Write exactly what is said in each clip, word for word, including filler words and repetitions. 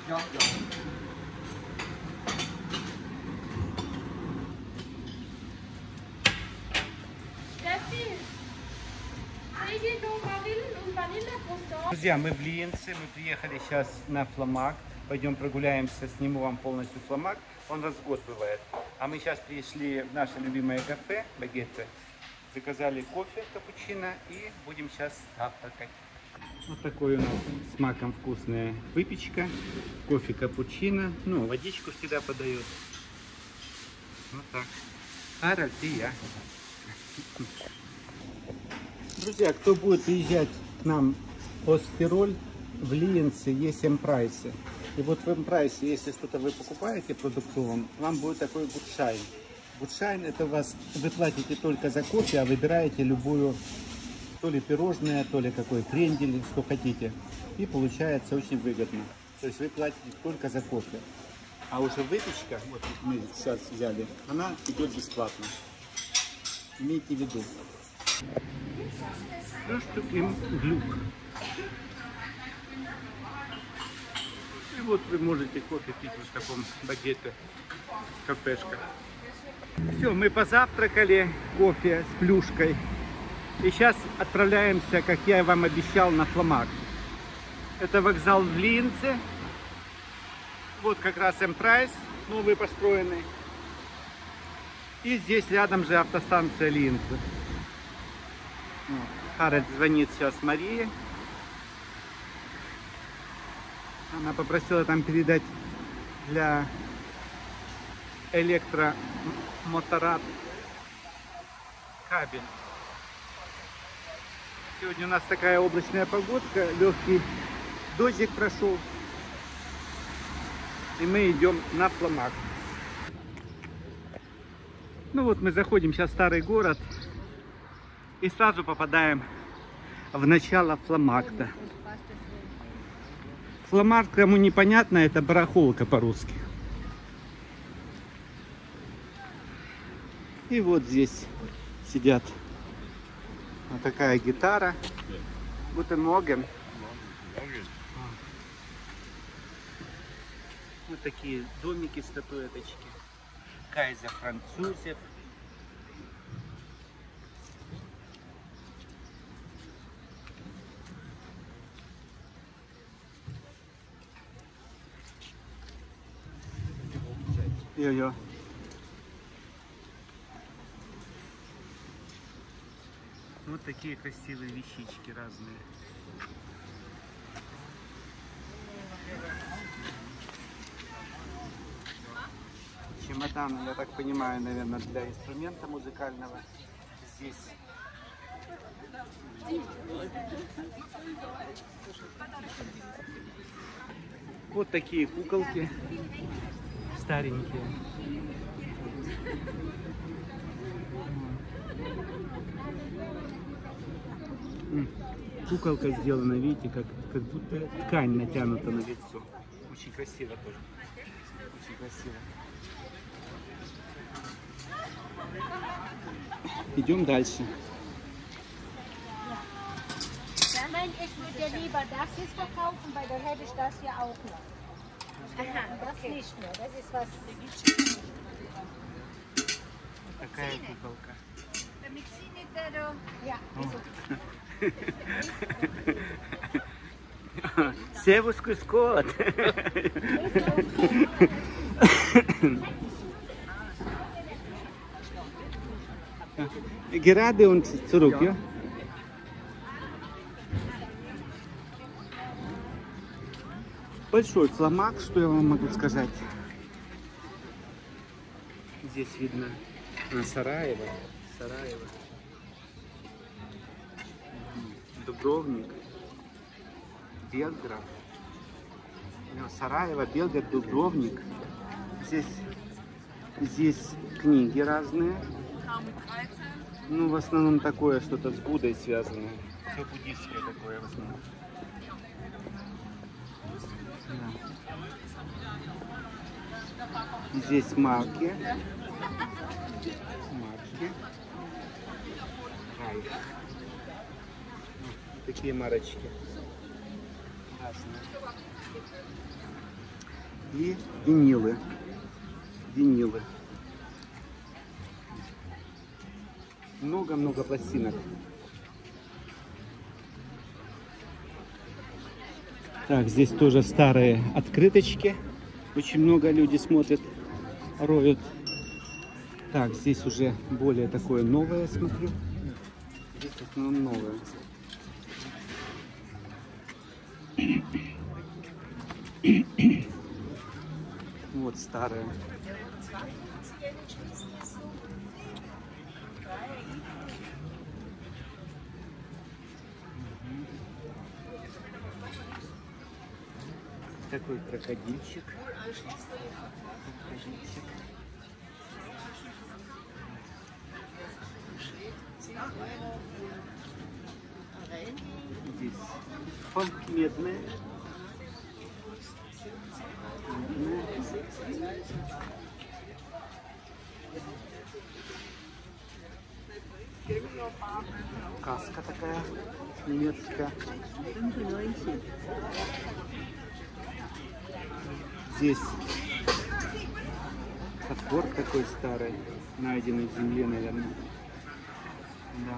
Ja, ja. Друзья, мы в Лиенце, мы приехали сейчас на Фломакт. Пойдем прогуляемся, сниму вам полностью Фломакт. Он раз в год бывает. А мы сейчас пришли в наше любимое кафе Багетте. Заказали кофе, капучино и будем сейчас завтракать. Вот такой у нас с маком вкусная выпечка. Кофе, капучино. Ну, водичку всегда подает. Вот так. Харальд и я. Друзья, кто будет приезжать к нам в Остироль, в Лиенце есть Эмпрайсы. И вот в Эмпрайсе, если что-то вы покупаете продуктовым, вам будет такой гудшайн. Гудшайн — это у вас, вы платите только за кофе, а выбираете любую, то ли пирожное, то ли какой крендель, что хотите. И получается очень выгодно. То есть вы платите только за кофе. А уже выпечка, вот мы сейчас взяли, она идет бесплатно. Имейте в виду. Frühstück Глюк. И вот вы можете кофе пить вот в таком Багетте кафешка. Все, мы позавтракали, кофе с плюшкой. И сейчас отправляемся, как я вам обещал, на Фломакт. Это вокзал в Лиенце. Вот как раз Эмпрайс новый построенный. И здесь рядом же автостанция Лиенце. Харальд звонит сейчас Марии. Она попросила там передать для электромоторад кабель. Сегодня у нас такая облачная погодка, легкий дождик прошел. И мы идем на Фломакт. Ну вот мы заходим сейчас в старый город. И сразу попадаем в начало Фломакта. Фломакт, кому непонятно, это барахолка по-русски. И вот здесь сидят вот такая гитара. Guten Morgen. Вот такие домики, статуэточки. Кайзер французов. Йо-йо. Вот такие красивые вещички разные. Чемоданы, я так понимаю, наверное, для инструмента музыкального. Здесь вот такие куколки старенькие. Куколка сделана, видите, как, как будто ткань натянута на лицо. Очень красиво тоже. Очень красиво. Идем дальше. Ich würde lieber das jetzt verkaufen, weil dann hätte ich das hier auch noch. Aha, das okay. Nicht mehr, das ist was. Такая куколка. Ja, Servus, grüß Gott. Gerade und zurück, ja? Большой Фломакт, что я вам могу сказать. Здесь видно а, Сараево, Сараево, Дубровник, Белград. Сараево, Белград, Дубровник. Здесь, здесь книги разные. Ну, в основном такое, что-то с Буддой связанное. Все буддийское такое в основном. Здесь марки. Марки. Райх. Такие марочки. Разные. И винилы. Винилы. Много-много пластинок. Так, здесь тоже старые открыточки. Очень много людей смотрят, роют. Так, здесь уже более такое новое, смотрю. Здесь в основном новое. Вот старое. Такой крокодильчик. Крокодильчик. Здесь фолк медный. Каска такая немецкая. Здесь топор такой старый, найденный в земле, наверное. Да.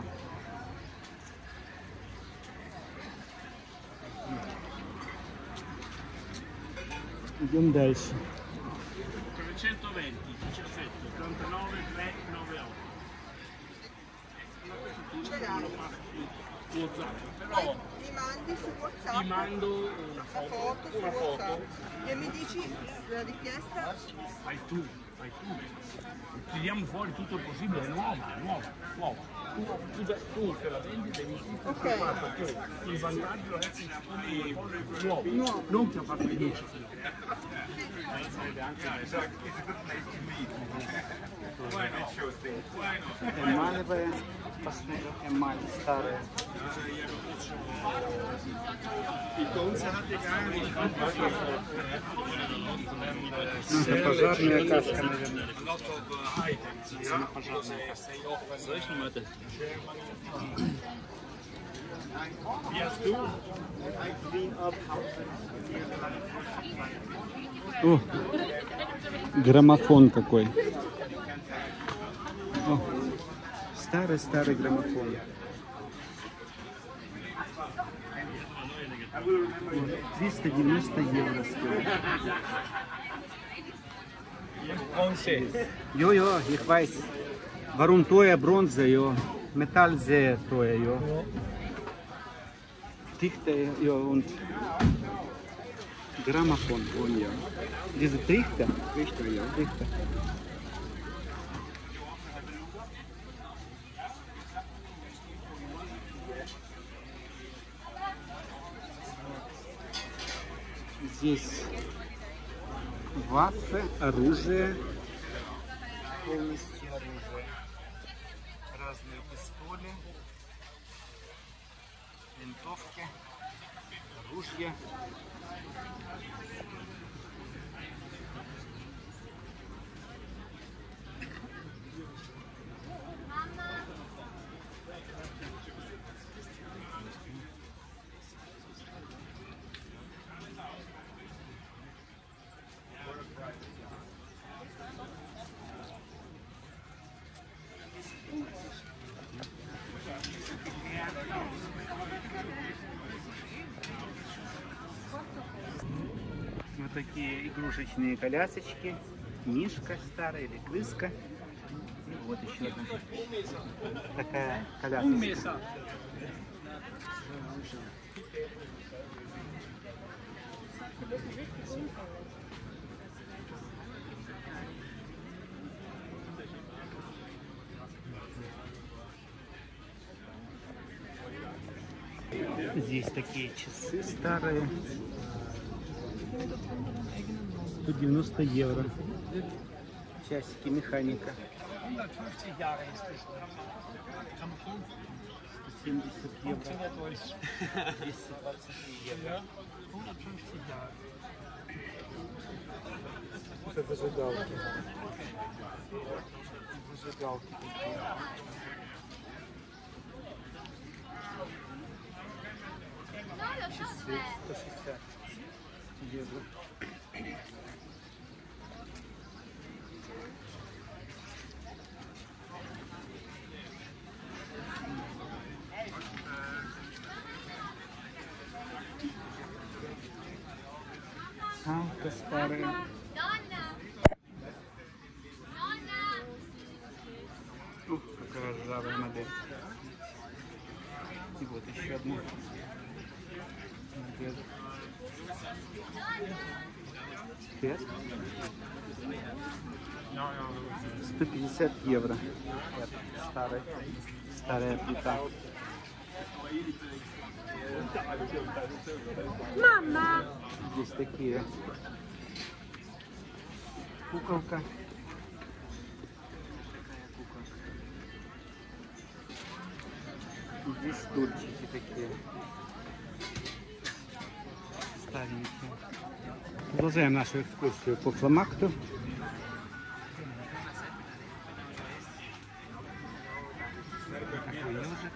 Идем дальше. trecentoventi, diciassette, ottantanove, tre, novantotto. WhatsApp, però Mi mandi su WhatsApp ti mando una la foto, foto su una WhatsApp foto, e mi dici la richiesta? fai tu, fai tu. Tiriamo fuori tutto il possibile, è nuova, è nuova, nuova. Tu, tu, tu se la vendi devi Ok. fare perché il vantaggio è che siccome nuovo, nuovo, non che ho fatto i dieci. Эмалевая посуда, эмаль старая. Это пожарная каска, наверное. Это пожарная каска. О, граммофон какой. О, старый-старый граммофон. триста девяносто евро стоит. Jo, jo, ich weiß. Warum teuer Bronze, jo? Metall sehr teuer, jo. Dichte, jo, und Grammophon, oh, ja. Diese Trichter? Trichter, ja. Trichter. Здесь ваффе, оружие, полностью оружие, разные пистоли, винтовки, ружья. Вот такие игрушечные колясочки. Мишка старая или крыска. И вот еще одна такая колясочка. Здесь такие часы старые. сто девяносто евро. Часики механика. сто семьдесят евро. двести двадцать три евро. Это зажигалки. Зажигалки такие. Часы сто шестьдесят евро. Auto старые. Ух, какая ржавая модель. И вот еще одна модель. Пять. сто пятьдесят евро. Это старая, старая плита. Мама! Здесь такие куколка. Такая куколка. Здесь стульчики такие старенькие. Продолжаем нашу экскурсию по Фломакту. Такой ежик.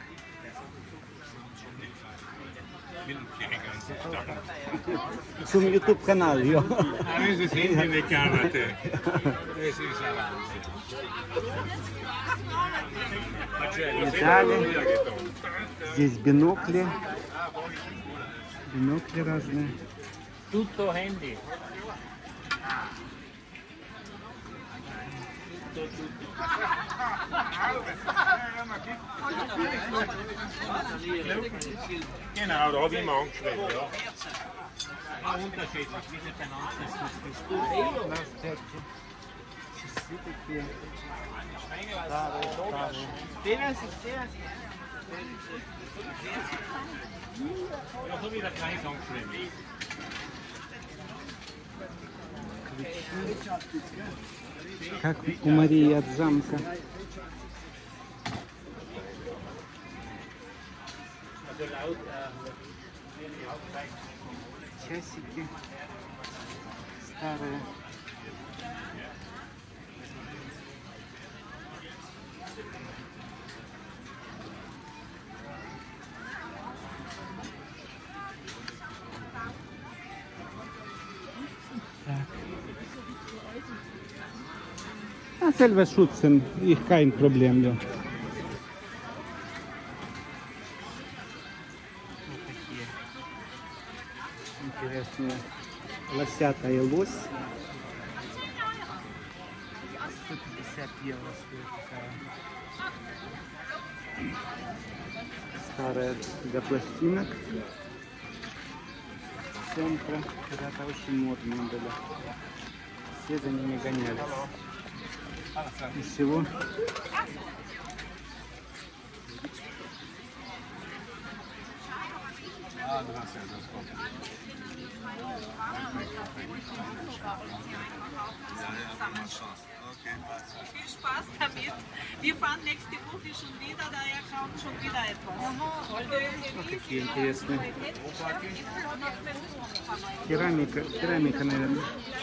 Sul YouTube canale io. Adesso senti le chiamate. Adesso si avanti. Медали. Здесь бинокли. Бинокли разные. Tutto handy. Genau, da habe ich mal angeschrieben, ja. Ah, unterschiedlich, wie sie benannt ist. Распятки. Часы такие. Старые, старые. Ja, so wie der Kreis angeschrieben. Как у Марии от замка. Часики старые. Ja, selber schützen, ich kein Problem. Ja. Вот такие интересные лосята и лось. сто пятьдесят евро стоит такая. Старая для пластинок. Центра. Когда-то очень модные были. Все за ними гонялись. И всего Viel Spaß damit. Wir fahren nächste Woche schon wieder, daher kommt schon wieder etwas. вот такие интересные. Керамика, керамика, наверное.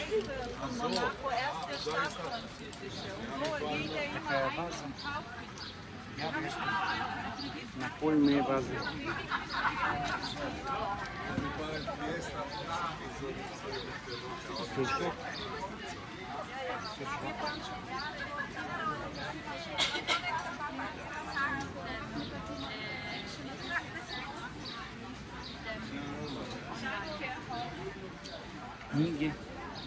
Такая ваза. Напольные вазы. Кружок. Книги.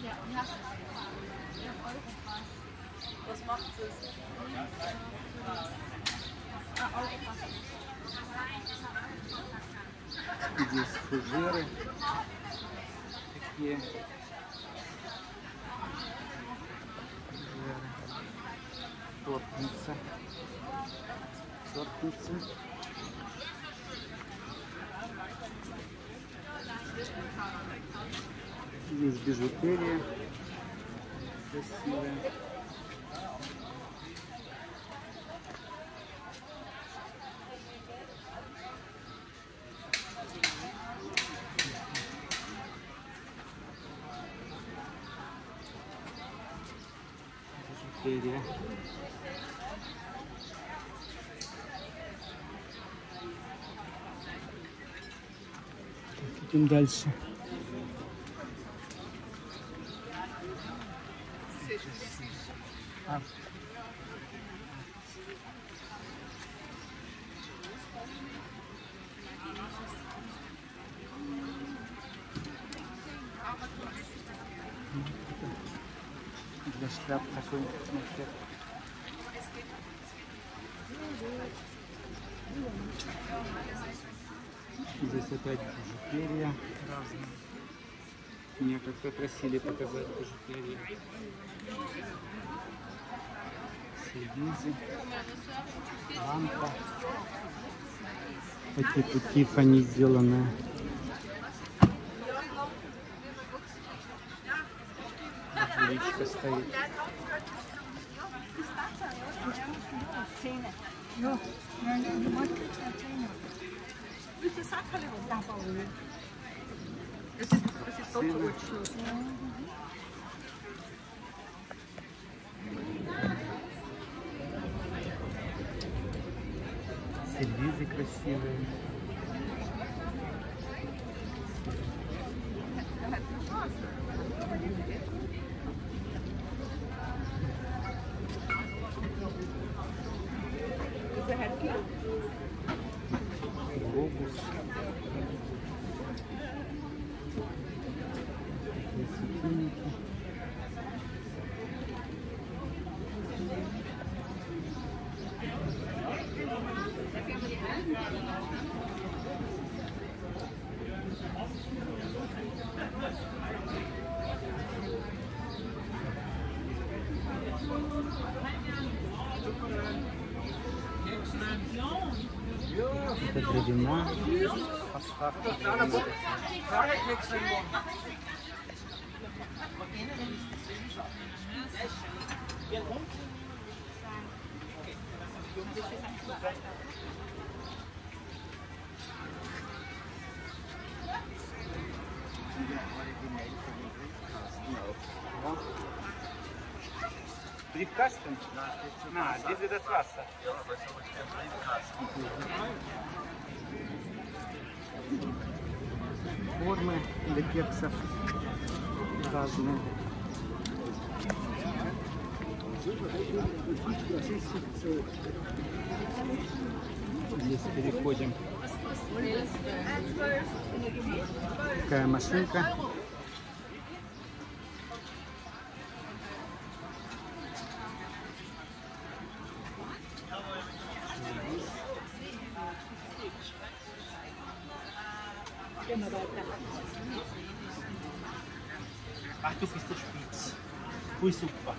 Was macht es? Здесь фужеры такие. Фужеры. Тортница. Тортница. Здесь бижутерия красивая. Бижутерия. Идем дальше. А. для шляп какой-нибудь макет. Здесь опять бижутерия разная. Меня как-то просили показать бижутерию. Сервизы, лампа. Эти тут Тиффани сделанные. Личка стоит. Сервизы красивые. Глобус. Светильники. Это для вина. Поставка для вина. Briefkasten? Na, diese das Wasser. Формы для кексов разные. Здесь переходим. Такая машинка. Ach, du bist der Spitz. Voll super.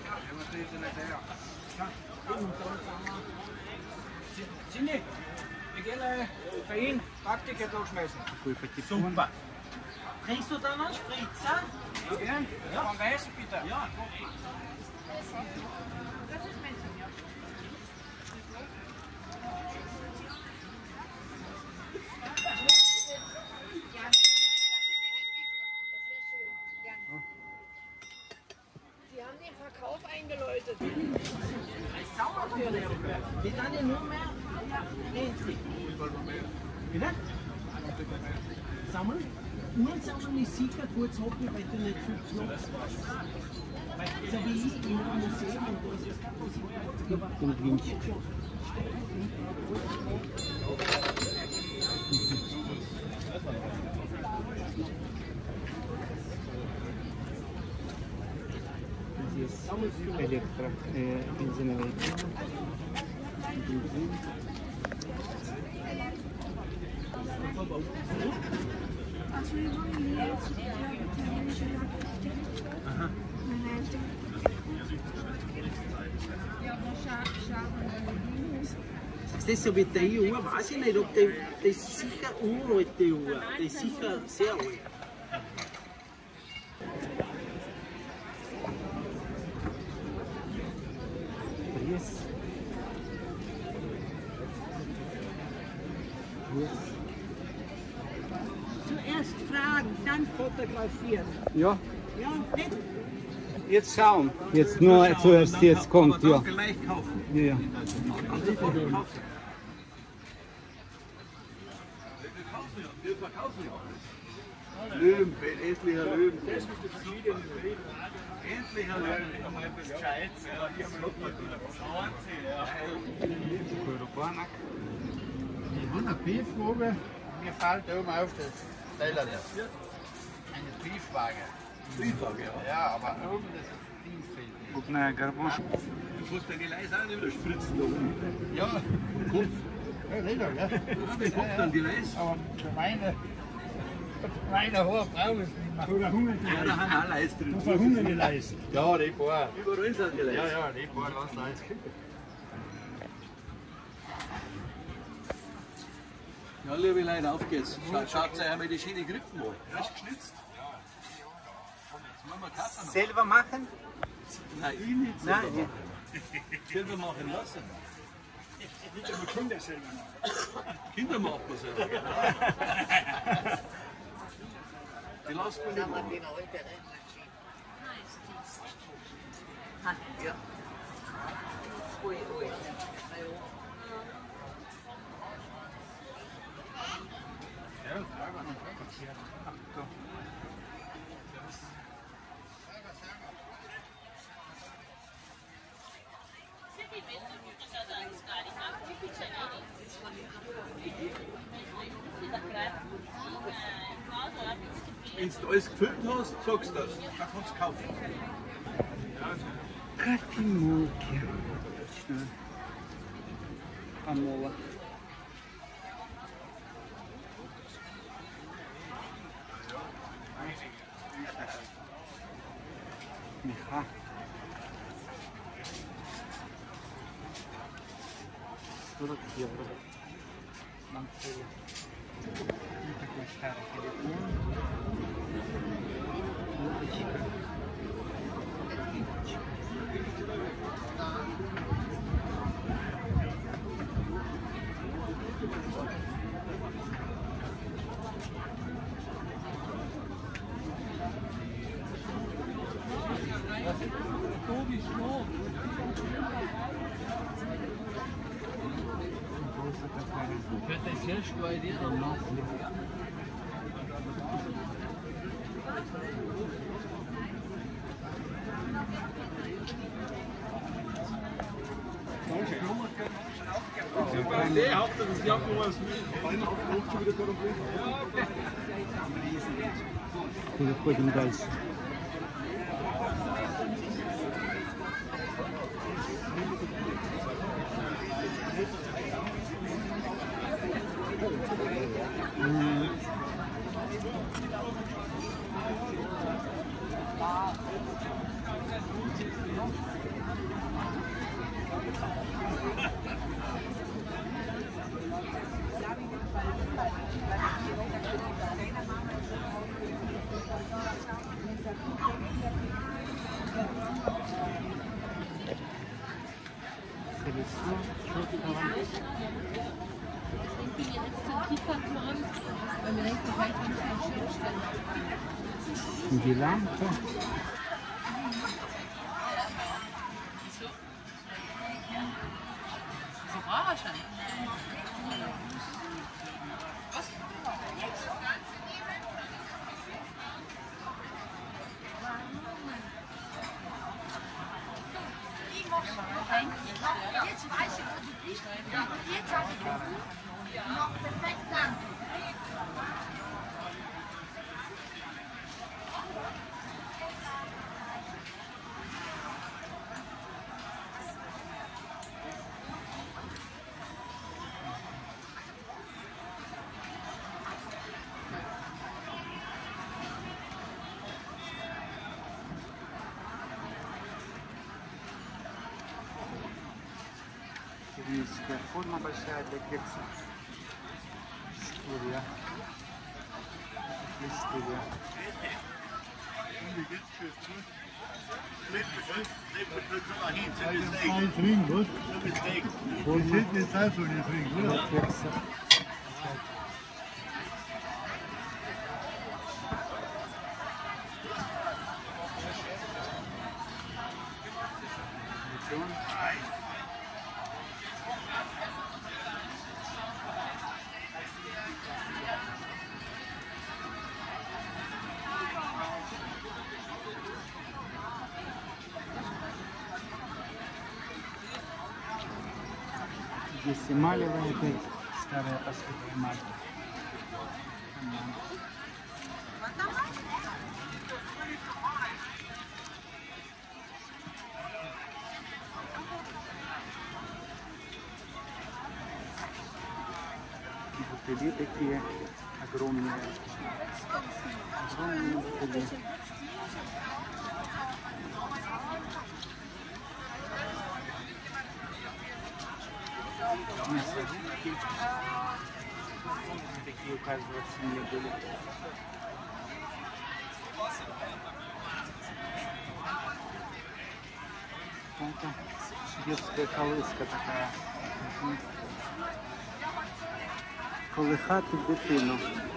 Cindy, wir gehen äh, bei Ihnen Praktiker durchschmeißen. Super. Trinkst du dann einen Spritzer? Ja, gern. Ja. Von Weißen bitte. Ja. Sie haben den Verkauf eingeläutet. Die dann ja nur mehr endlich. Bitte? Sammeln? Nur sammeln ist sicher kurz hocken, weil du nicht viel Schnaps warst. Weil so wie ich in einem Museum und da ist es kein Museum. Пингвинчик. Здесь электро, э, бензиновые пилы. Бензин. Ага. Das so mit der E U, weiß ich nicht, ob die, das ist sicher uralte E U, das ist sicher sehr alt. Пресс. Пресс. Zuerst fragen, dann fotografieren. Ja, Ja, nicht? jetzt schauen. Jetzt nur zuerst jetzt kommt, ja. Gleich kaufen. Ja, ja. Wir verkaufen ja. Löwen, endlicher Löwen. Endlicher Löwen. Рубанок. Ich habe eine Briefprobe. Mir fällt da oben auf das Teller. Eine Briefwaage. Vielfach, ja. Ja, aber irgendwas Ding fehlt. Губная горбушка. Du musst deine Leis auch nicht wieder spritzen da unten. Ja, Kopf. ja, sicher, ja. Ja, den Kopf dann die Leis. Aber für meine, für meine Haare brauche ich es nicht mehr. Oder hungern Ja, da haben auch Leis drin. die verhungern die Leis. Ja, die paar. Überall sind die Leis. Ja, ja, die paar lassen alles kippen. Ja, liebe Leute, auf geht's. Schaut, schaut euch einmal die schöne Griffen an. Frisch geschnitzt. Jetzt machen wir Katzen noch. Selber machen? Nein, ich nicht selber Nein. machen. Selber machen lassen. Nicht aber Kinder selber noch. Kinder machen wir selber, genau. Die lassen wir nicht machen. Ja. Ui, ui. Wenn du alles gefüllt hast, sagst du das. Dann kannst du kaufen. Кофемолки. Помола. Меха. сорок евро. Манцелли. Вот такой старый телефон. Удочка. Der Hauptsache, das Jacken war es mit. Einer auf den Hof schon wieder da Переходим дальше. Die Lampe. So braucht er schon. Jetzt weiß ich, wo du bist. Und jetzt habe ich gefunden. Noch perfekt dann. Кириллическая форма большая для кекса. Стулья. И стулья. Форма для кекса. Здесь эмалевая опять старая последняя марка. бутыли такие огромные. Огромные бутыли. Мясорубки. Такие у каждого в семье были. Это детская колыска такая. Колихати дитину.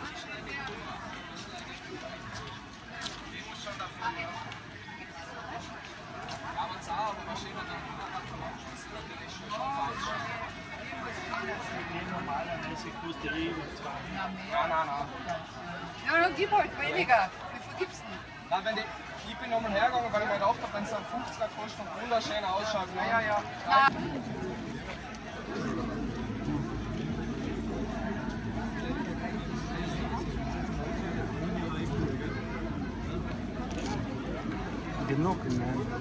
Ja, dann gib halt weniger. Wie viel gibt's denn? Nein, wenn die, ich bin nochmal hergegangen, weil ich mir gedacht habe, wenn es ein fünfziger kostet und wunderschön ausschaut. Ja, ja, ja. Бинокль, наверное.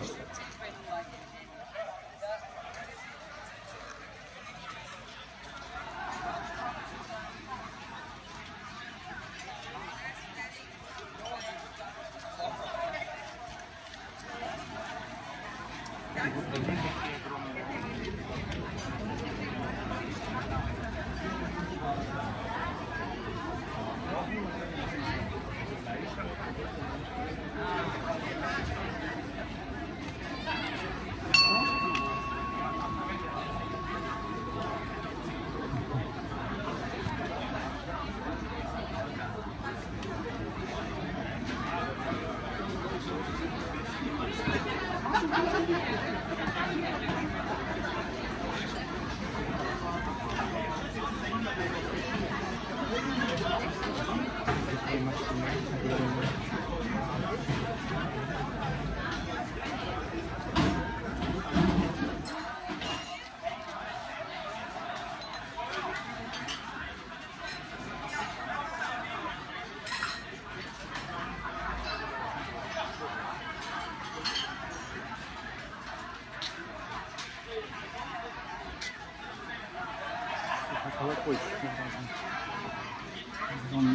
Колокольчики разные. Огромные.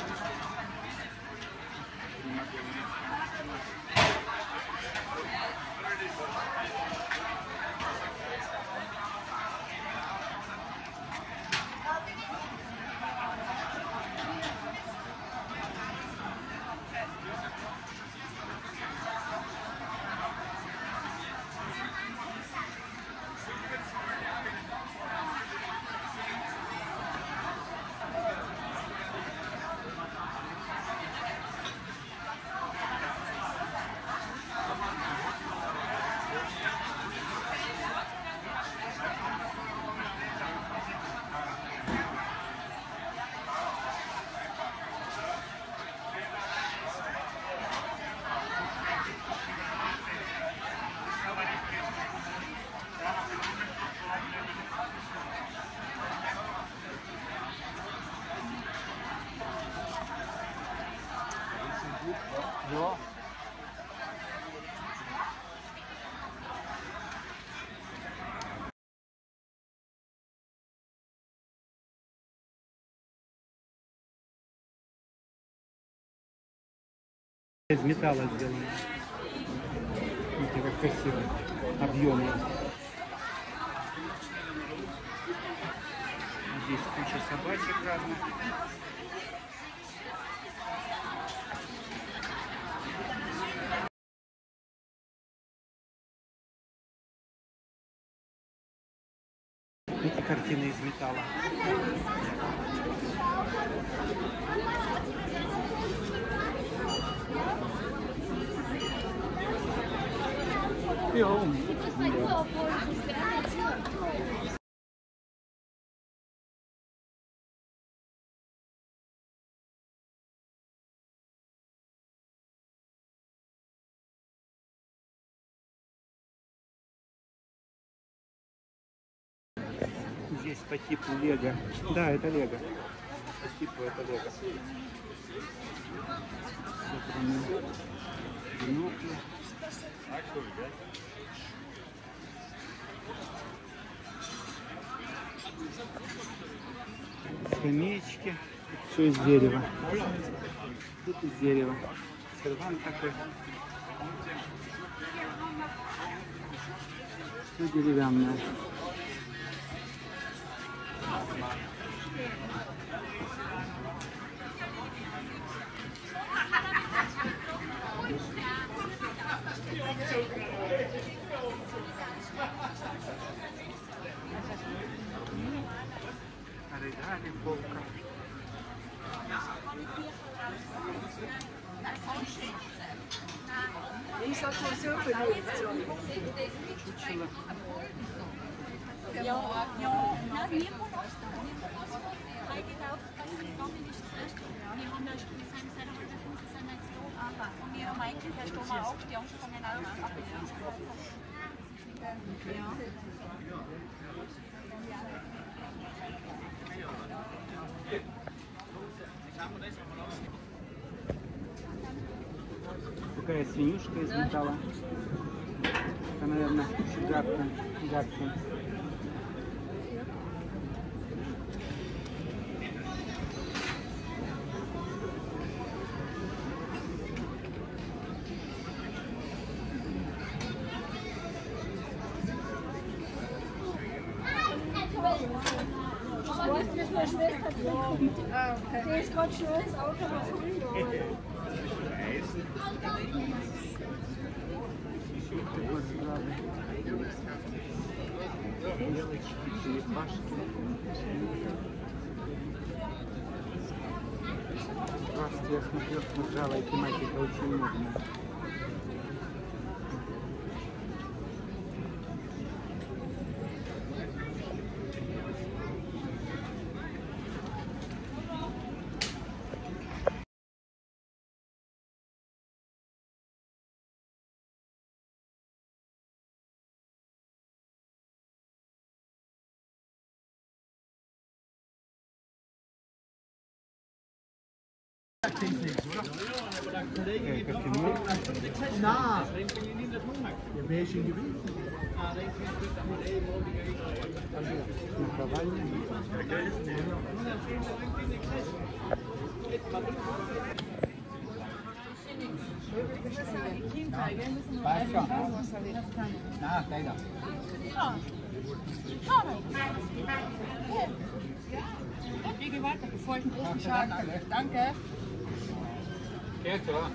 Ja. Из металла сделано. Смотрите, как красиво. Объемно. Здесь куча собачек разных. Эти картины из металла. Здесь по типу лего. Да, это лего. По типу это лего. Бинокли. скамеечки. Все из дерева. Тут из дерева. Сервант такой. Все деревянное. Оригами, полка. Ich sag mal so viel. Чучело. Ja, ja, nein, niemand aus da. Niemand aus da. Eingetaucht, was gegangen ist zuerst. Wir haben ja schon gesagt, wir sind heute fünf, wir sind jetzt da. Und wir haben eigentlich erst mal auch die angefangen auf, aber es ist ja. Такая свинюшка из металла. Это, наверное, гадко, гадко. Die ist gerade schnell ins Auto gekommen. Белочки, черепашки. Просто я смотрел, смотрела, и тематика очень модная. Na, ja, wer ist denn gewesen? Na, leider. Ich gehe weiter, bevor ich einen großen Schaden habe. Danke. Geht, oder?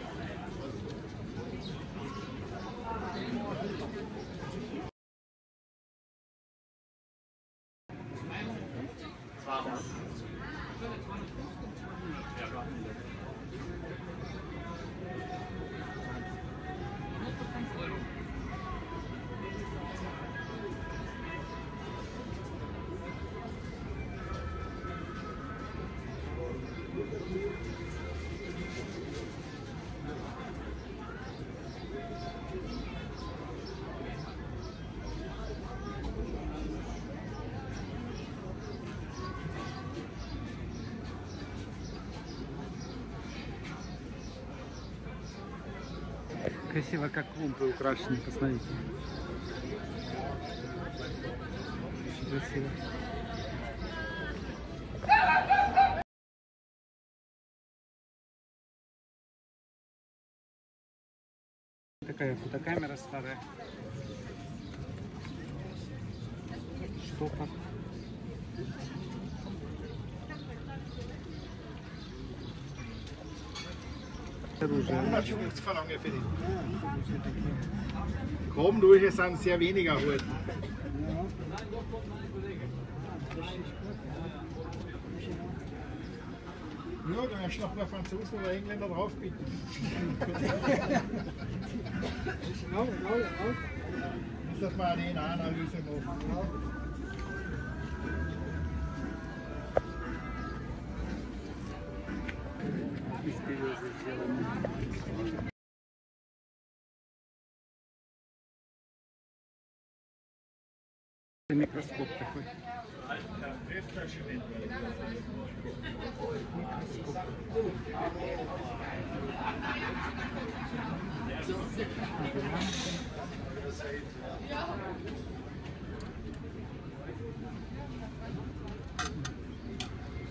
Красиво, как клумбы украшены, посмотрите. Очень красиво. Такая фотокамера старая. Штопор. hundertfünfzig verlangen für den. Groben durch sind sehr weniger halt. Ja, dann kannst du noch mal Franzosen oder Engländer drauf bieten. Muss das mal eine D N A-Analyse machen. Микроскоп такой. Микроскоп.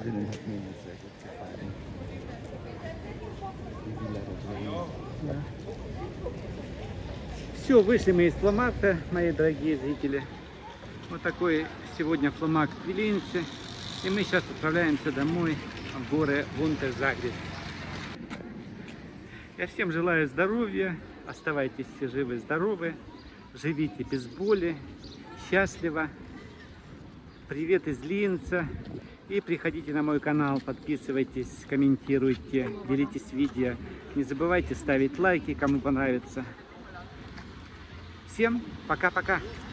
Vielen hat mir sehr gut gefallen. Die Villa da drin. Все, вышли мы из Фломакта, мои дорогие зрители. Вот такой сегодня Фломакт в Виленсе. И мы сейчас отправляемся домой в горы Вунтер-Загреб. Я всем желаю здоровья, оставайтесь все живы, здоровы, живите без боли, счастливо. Привет из Линца. И приходите на мой канал, подписывайтесь, комментируйте, делитесь видео. Не забывайте ставить лайки, кому понравится. Всем пока-пока.